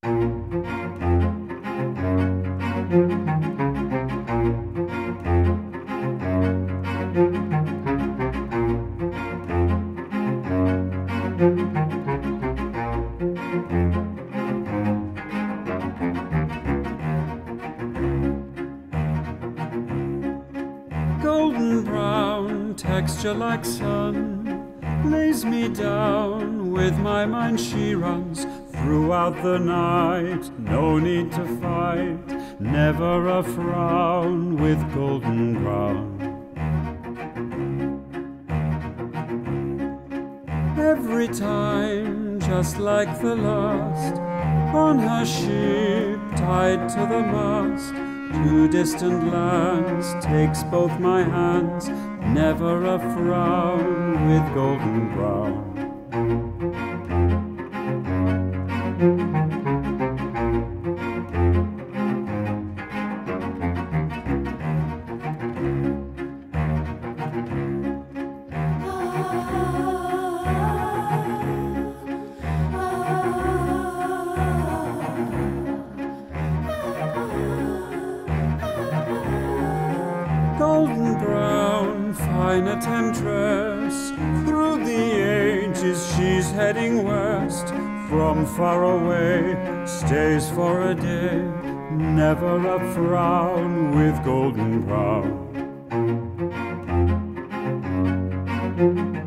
Golden brown, texture like sun, lays me down, with my mind she runs. Throughout the night, no need to fight, never a frown with golden brown. Every time, just like the last, on her ship, tied to the mast, to distant lands, takes both my hands, never a frown with golden brown. Golden brown, fine a temptress, through the ages she's heading west. From far away, stays for a day, never a frown with golden brown.